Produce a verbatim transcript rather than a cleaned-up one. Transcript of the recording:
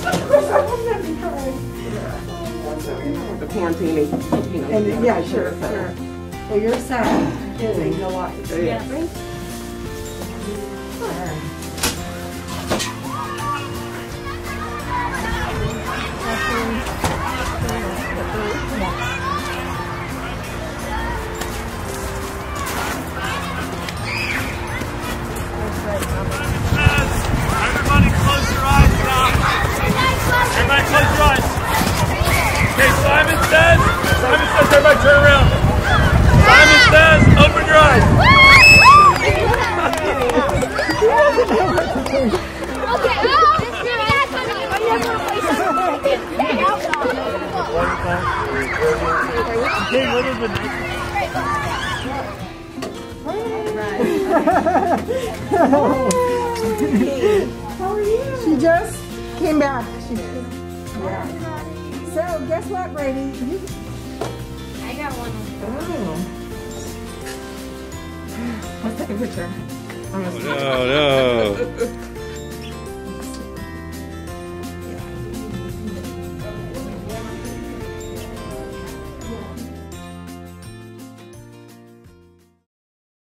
Of course, I wouldn't have to cry. Yeah. The quarantining, you know. And, yeah, yeah, sure, sure. Well, you're sad. It ain't a lot to do. Yeah. Everybody close your eyes now. Everybody close your eyes. Okay, Simon says, Simon says everybody turn around. Simon says, open your eyes. Okay, what is the next? How are you? She just came back. She, yeah. So guess what, Brady? You... I got one. Oh. Let's take a picture. Oh, no, no.